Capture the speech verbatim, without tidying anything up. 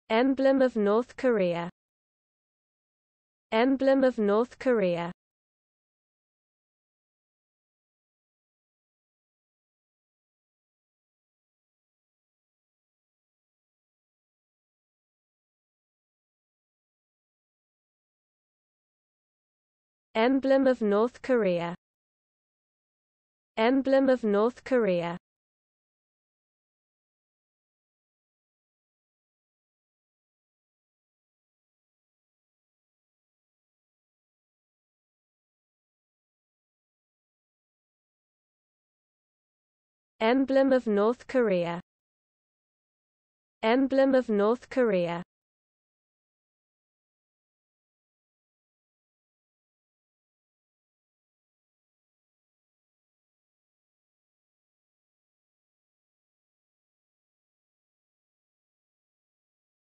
Emblem of North Korea. Emblem of North Korea. Emblem of North Korea. Emblem of North Korea. Emblem of North Korea. Emblem of North Korea.